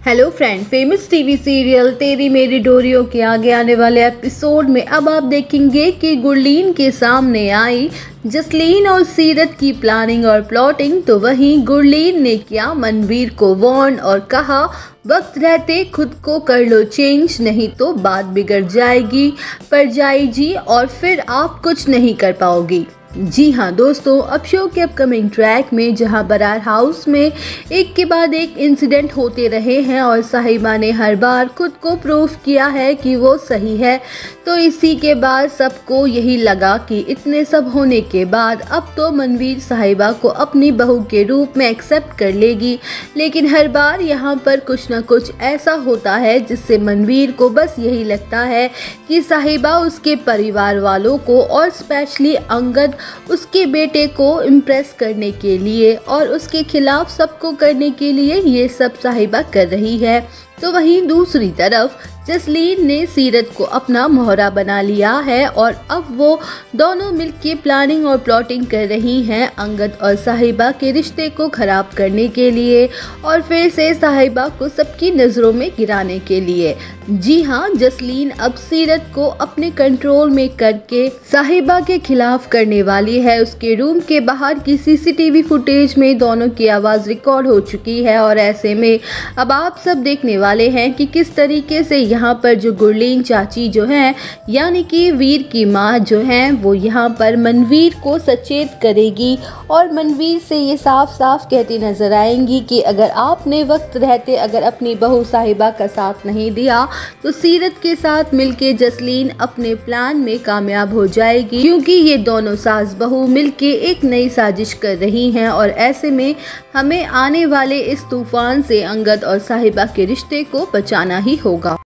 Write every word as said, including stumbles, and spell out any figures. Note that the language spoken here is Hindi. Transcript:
Hello friend, famous TV serial तेरी मेरी डोरियों के आगे आने वाले एपिसोड में अब आप देखेंगे कि गुरलीन के सामने आई जसलीन और सीरत की प्लानिंग और प्लॉटिंग। तो वहीं गुरलीन ने किया मनवीर को वार्न और कहा वक्त रहते खुद को कर लो चेंज, नहीं तो बात बिगड़ जाएगी पर जाएगी और फिर आप कुछ नहीं कर पाओगी। जी हाँ दोस्तों, अब शो के अपकमिंग ट्रैक में जहां बरार हाउस में एक के बाद एक इंसिडेंट होते रहे हैं और साहिबा ने हर बार खुद को प्रूव किया है कि वो सही है, तो इसी के बाद सबको यही लगा कि इतने सब होने के बाद अब तो मनवीर साहिबा को अपनी बहू के रूप में एक्सेप्ट कर लेगी। लेकिन हर बार यहाँ पर कुछ न कुछ ऐसा होता है जिससे मनवीर को बस यही लगता है कि साहिबा उसके परिवार वालों को और स्पेशली अंगद उसके बेटे को इम्प्रेस करने के लिए और उसके खिलाफ सबको करने के लिए ये सब साहिबा कर रही है। तो वहीं दूसरी तरफ जसलीन ने सीरत को अपना मोहरा बना लिया है और अब वो दोनों मिलकर प्लानिंग और प्लॉटिंग कर रही हैं अंगद और साहिबा के रिश्ते को खराब करने के लिए और फिर से साहिबा को सबकी नज़रों में गिराने के लिए। जी हाँ, जसलीन अब सीरत को अपने कंट्रोल में करके साहिबा के खिलाफ करने वाली है। उसके रूम के बाहर की सीसीटीवी फुटेज में दोनों की आवाज़ रिकॉर्ड हो चुकी है और ऐसे में अब आप सब देखने वाले हैं कि किस तरीके से यहाँ पर जो गुरलीन चाची जो हैं यानी कि वीर की माँ जो हैं वो यहाँ पर मनवीर को सचेत करेगी और मनवीर से ये साफ साफ कहती नजर आएंगी कि अगर आपने वक्त रहते अगर अपनी बहू साहिबा का साथ नहीं दिया तो सीरत के साथ मिलके जसलीन अपने प्लान में कामयाब हो जाएगी, क्योंकि ये दोनों सास बहू मिलके एक नई साजिश कर रही हैं और ऐसे में हमें आने वाले इस तूफान से अंगद और साहिबा के रिश्ते को बचाना ही होगा।